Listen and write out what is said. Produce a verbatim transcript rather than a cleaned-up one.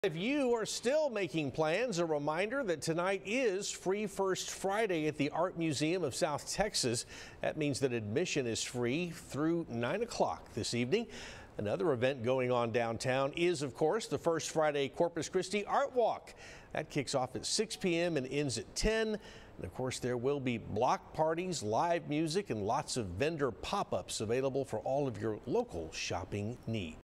If you are still making plans, a reminder that tonight is Free First Friday at the Art Museum of South Texas. That means that admission is free through nine o'clock this evening. Another event going on downtown is, of course, the First Friday Corpus Christi ArtWalk. That kicks off at six p m and ends at ten. And of course, there will be block parties, live music, and lots of vendor pop-ups available for all of your local shopping needs.